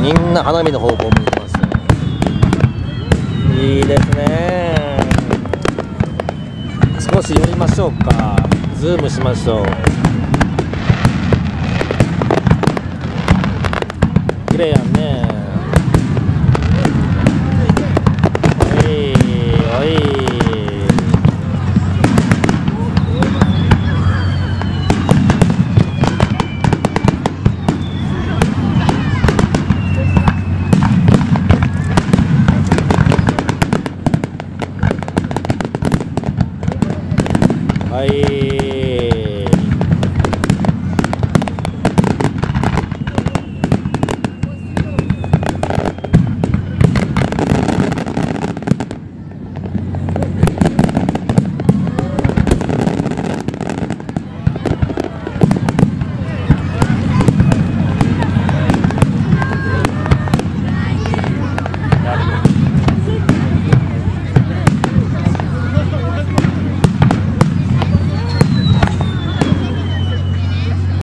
みんな花火の方向を向いてますよ。いいですね。少し寄りましょうか。ズームしましょう。綺麗やんね。おいおい。はい。